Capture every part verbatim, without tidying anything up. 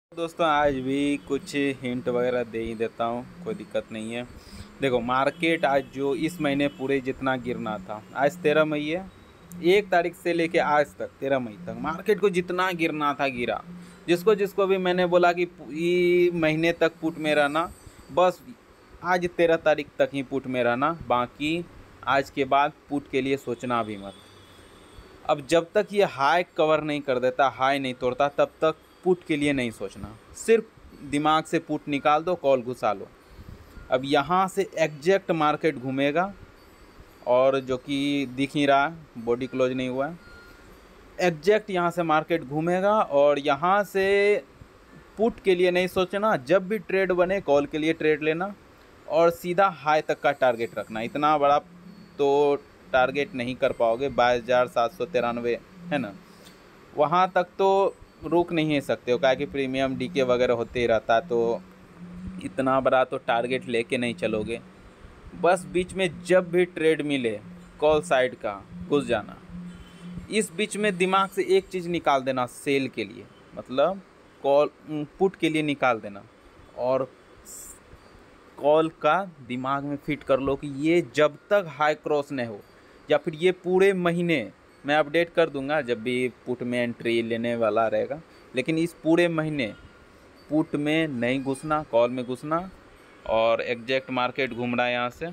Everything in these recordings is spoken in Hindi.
दोस्तों आज भी कुछ हिंट वगैरह दे ही देता हूँ, कोई दिक्कत नहीं है। देखो मार्केट आज जो इस महीने पूरे जितना गिरना था, आज तेरह मई है, एक तारीख से लेके आज तक तेरह मई तक मार्केट को जितना गिरना था गिरा। जिसको जिसको भी मैंने बोला कि ये महीने तक पुट में रहना, बस आज तेरह तारीख तक ही पुट में रहना, बाकी आज के बाद पुट के लिए सोचना भी मत। अब जब तक ये हाई कवर नहीं कर देता, हाई नहीं तोड़ता, तब तक पुट के लिए नहीं सोचना। सिर्फ दिमाग से पुट निकाल दो, कॉल घुसा लो। अब यहाँ से एग्जैक्ट मार्केट घूमेगा और जो कि दिख ही रहा है, बॉडी क्लोज नहीं हुआ है, एग्जैक्ट यहाँ से मार्केट घूमेगा और यहाँ से पुट के लिए नहीं सोचना। जब भी ट्रेड बने कॉल के लिए ट्रेड लेना और सीधा हाई तक का टारगेट रखना। इतना बड़ा तो टारगेट नहीं कर पाओगे, बाईस हज़ार सात सौ तिरानवे है ना, वहाँ तक तो रुक नहीं सकते हो, क्या कि प्रीमियम डीके वगैरह होते ही रहता है, तो इतना बड़ा तो टारगेट लेके नहीं चलोगे। बस बीच में जब भी ट्रेड मिले कॉल साइड का घुस जाना। इस बीच में दिमाग से एक चीज़ निकाल देना, सेल के लिए, मतलब कॉल पुट के लिए निकाल देना। और कॉल का दिमाग में फिट कर लो कि ये जब तक हाई क्रॉस नहीं हो, या फिर ये पूरे महीने मैं अपडेट कर दूंगा जब भी पुट में एंट्री लेने वाला रहेगा, लेकिन इस पूरे महीने पुट में नहीं घुसना, कॉल में घुसना। और एग्जैक्ट मार्केट घूम रहा है, यहाँ से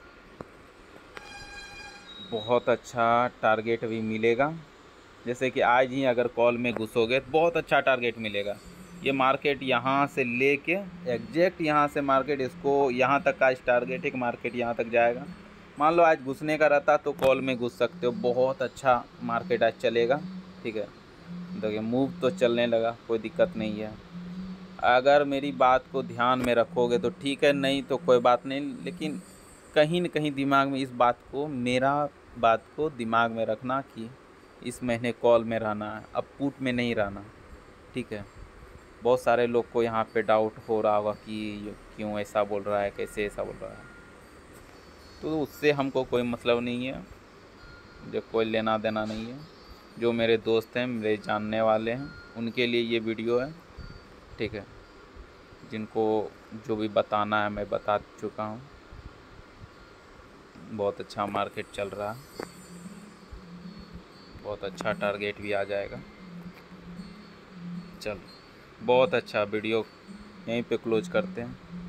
बहुत अच्छा टारगेट भी मिलेगा। जैसे कि आज ही अगर कॉल में घुसोगे तो बहुत अच्छा टारगेट मिलेगा। ये मार्केट यहाँ से लेके एग्जैक्ट यहाँ से मार्केट, इसको यहाँ तक का टारगेट है कि मार्केट यहाँ तक जाएगा। मान लो आज घुसने का रहता तो कॉल में घुस सकते हो, बहुत अच्छा मार्केट आज चलेगा। ठीक है, देखिए मूव तो चलने लगा, कोई दिक्कत नहीं है। अगर मेरी बात को ध्यान में रखोगे तो ठीक है, नहीं तो कोई बात नहीं, लेकिन कहीं न कहीं दिमाग में इस बात को, मेरा बात को दिमाग में रखना कि इस महीने कॉल में रहना है, अब पुट में नहीं रहना। ठीक है, बहुत सारे लोग को यहाँ पे डाउट हो रहा होगा कि ये क्यों ऐसा बोल रहा है, कैसे ऐसा बोल रहा है, तो उससे हमको कोई मतलब नहीं है, जो कोई लेना देना नहीं है। जो मेरे दोस्त हैं, मेरे जानने वाले हैं, उनके लिए ये वीडियो है। ठीक है, जिनको जो भी बताना है मैं बता चुका हूँ। बहुत अच्छा मार्केट चल रहा है, बहुत अच्छा टारगेट भी आ जाएगा। चलो, बहुत अच्छा वीडियो यहीं पे क्लोज करते हैं।